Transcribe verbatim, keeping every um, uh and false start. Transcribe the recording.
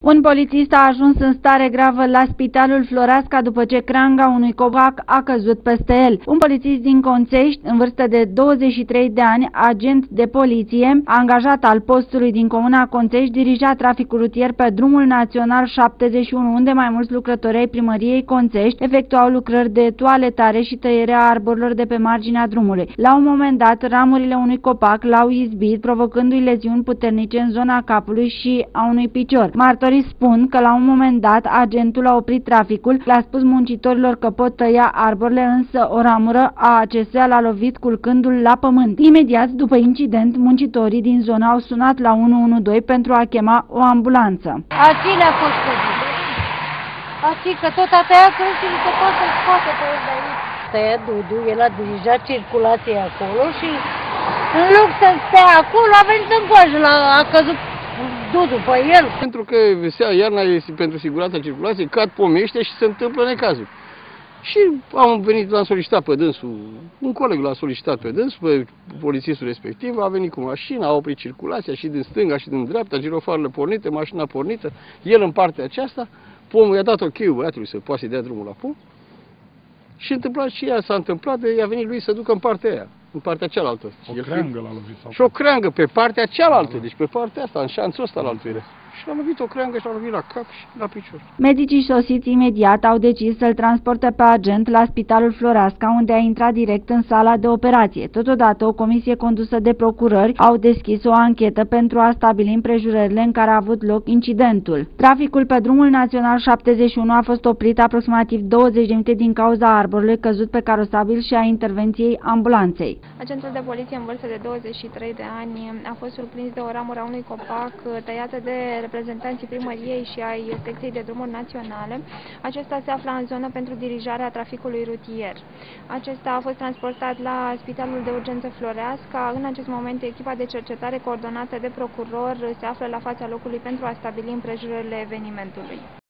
Un polițist a ajuns în stare gravă la Spitalul Floreasca după ce creanga unui copac a căzut peste el. Un polițist din Conțești, în vârstă de douăzeci și trei de ani, agent de poliție, angajat al postului din comuna Conțești, dirija traficul rutier pe drumul național șaptezeci și unu, unde mai mulți lucrători ai primăriei Conțești efectuau lucrări de toaletare și tăierea arborilor de pe marginea drumului. La un moment dat, ramurile unui copac l-au izbit, provocându-i leziuni puternice în zona capului și a unui picior. Martorii spun că la un moment dat agentul a oprit traficul, le-a spus muncitorilor că pot tăia arborile, însă o ramură a acestuia l-a lovit culcându-l la pământ. Imediat după incident, muncitorii din zonă au sunat la unu unu doi pentru a chema o ambulanță. Aici a fost căzut. Aici, că tot a tăiat crâștile, se poate să-l scoate pe el de aici. Tăia Dudu, el a dirijat circulația acolo și în loc să stea acolo, a venit în coajă, a căzut Dudu pe el. Pentru că iarna este pentru siguranța circulației, cad pomește și se întâmplă necazuri. Și am venit, l-am solicitat pe dânsul, un coleg l-a solicitat pe dânsul, pe polițistul respectiv, a venit cu mașina, a oprit circulația și din stânga și din dreapta, girofarele pornite, mașina pornită, el în partea aceasta, pomul i-a dat ocheiul băiatului să poată să-i dea drumul la pom. Și întâmplat și ea s-a întâmplat, i-a venit lui să ducă în partea aia, în partea cealaltă. O creangă l-a lovit. Sau... Și o creangă pe partea cealaltă, deci pe partea asta, în șanțul ăsta la altuire. Și l-a lovit o creangă și l-a lovit la cap și la picior. Medicii sosiți imediat au decis să-l transporte pe agent la Spitalul Floreasca, unde a intrat direct în sala de operație. Totodată, o comisie condusă de procurări au deschis o anchetă pentru a stabili împrejurările în care a avut loc incidentul. Traficul pe drumul național șaptezeci și unu a fost oprit aproximativ douăzeci de minute din cauza arborului căzut pe carosabil și a intervenției ambulanței. Agentul de poliție în vârstă de douăzeci și trei de ani a fost surprins de o ramură a unui copac tăiată de reprezentanții primăriei și ai secției de drumuri naționale. Acesta se afla în zonă pentru dirijarea traficului rutier. Acesta a fost transportat la Spitalul de Urgență Floreasca. În acest moment, echipa de cercetare coordonată de procuror se află la fața locului pentru a stabili împrejurările evenimentului.